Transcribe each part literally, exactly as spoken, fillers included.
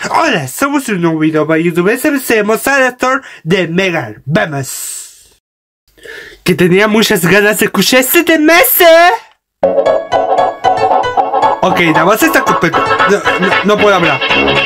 Hola, somos un nuevo video para YouTube. Empecemos al actor de Megal. Vamos. Que tenía muchas ganas de escuchar este tema. Ok, la voz está completa. No, no, no puedo hablar.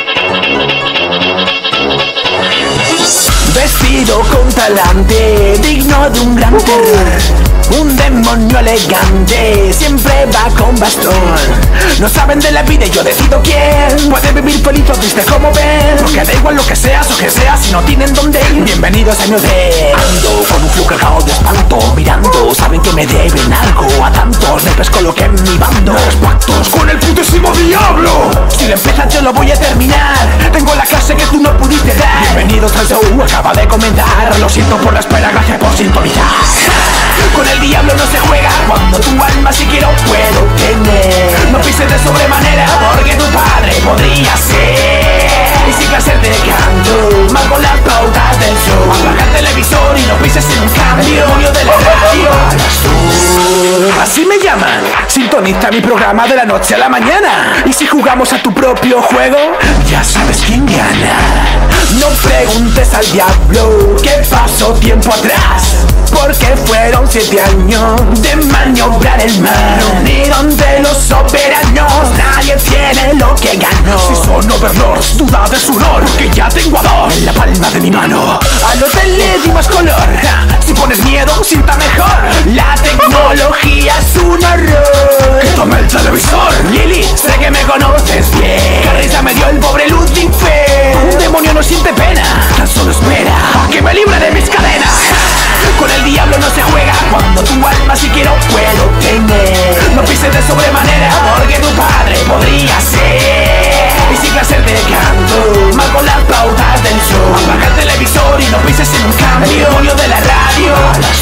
Vestido con talante, digno de un gran terror. Un demonio elegante, siempre va con bastón. No saben de la vida y yo decido quién puede vivir feliz o triste como ven. Porque da igual lo que seas o que seas, si no tienen dónde ir. Bienvenidos a mi hotel. Ando con un flu cargado de espanto, mirando, saben que me deben algo. A tantos nepes coloqué en mi bando. Los pactos con el putísimo diablo. Si lo empiezas yo lo voy a terminar. Tengo la clase que tú no pudiste dar. Bienvenidos al show, acaba de comentar. Lo siento por la espera, gracias por sintonizar. Con el diablo no se juega, cuando tu alma si quiero puedo tener. No pises de sobremanera, porque tu padre podría ser. Y sin clases de canto, mal con las pautas del show. Apaga el televisor y no pises en un cambio. El demonio de la radio. Así me llaman, sintoniza mi programa de la noche a la mañana. Y si jugamos a tu propio juego, ya sabes quién gana. No preguntes al diablo qué pasó tiempo atrás, porque fueron siete años de maniobrar el mar. Reunieron de los soberanos, nadie tiene lo que ganó. Si son overlords, duda de su honor, porque ya tengo a dos en la palma de mi mano. Al hotel le di más color, si pones miedo, sienta mejor. La tecnología es un horror. Que tome el televisor. Lili, sé que me conoces bien. Qué risa me dio el pobre Lucifer. Un demonio no siente pena, tan solo espera a que me libre de mis cadenas. Con el diablo no se juega, cuando tu alma si quiero puedo tener. No pises de sobremanera, porque tu padre podría ser. Y sin clases de canto, mal con las pautas del show. Apaga el televisor y no pises en un cambio. El demonio de la radio.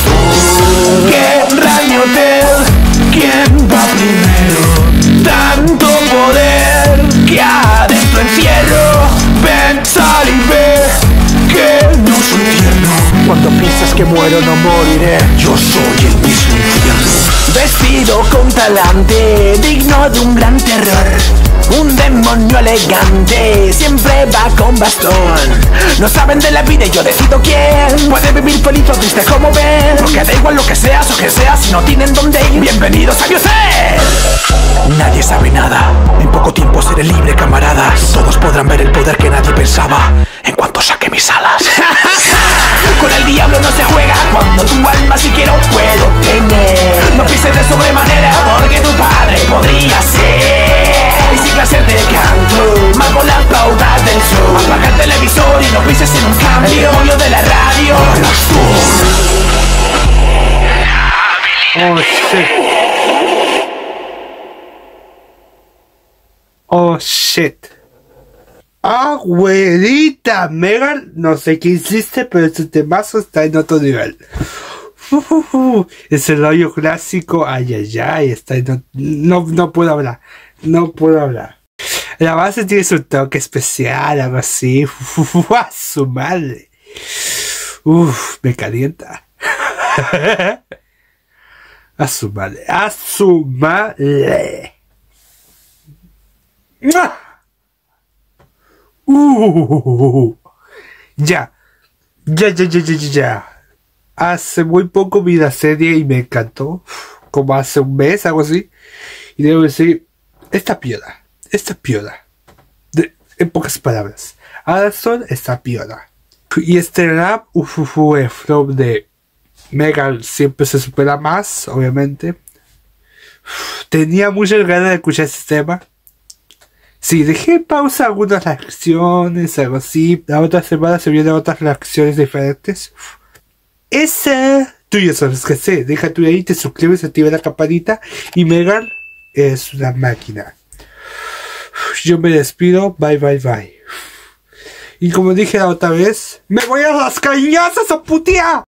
¿Qué radio hotel? ¿Quién va primero? Tanto poder que adentro encierro. Ven, sal y ve que no soy tierno. Cuando piensas que muero no moriré, yo soy el mismo infierno. Vestido con talante, digno de un gran terror. Un demonio elegante, siempre va con bastón. No saben de la vida y yo decido quién puede vivir feliz o triste como ven. Porque da igual lo que seas o que seas, si no tienen dónde ir. Bienvenidos a mi hotel. Nadie sabe nada, en poco tiempo seré libre, camaradas. Todos podrán ver el poder que nadie pensaba en cuanto saque mis alas. Con el diablo no se juega, cuando tu alma si quiero puedo tener. No pises de sobremanera, porque tu padre podría ser. Y sin clases de canto, mal con las pautas del show. Apaga el televisor y no pises en un cambio. El demonio de la radio. Oh shit. Oh shit. Abuelita Megal, no sé qué hiciste, pero este temazo está en otro nivel. Uh, uh, uh. Es el hoyo clásico, ay ay ay, está en otro... no, no puedo hablar, no puedo hablar. La base tiene su toque especial, algo así. Uh, uh, uh, a su madre. Uf, me calienta. A su madre, a su madre. Uh, ya, ya, ya, ya, ya, ya. Hace muy poco vi la serie y me encantó, como hace un mes, algo así. Y debo decir, esta piola, esta piola, de, en pocas palabras, Addison está piola. Y este rap, uff, uf, uf, el flow de Megal siempre se supera más, obviamente. Uf, tenía muchas ganas de escuchar este tema. Sí, dejé pausa algunas reacciones, algo así. La otra semana se vienen otras reacciones diferentes. Ese, tú ya sabes que sé. Deja tu ahí, te suscribes, activa la campanita. Y Megal es una máquina. Yo me despido. Bye, bye, bye. Y como dije la otra vez, ¡me voy a las cañazas a putear!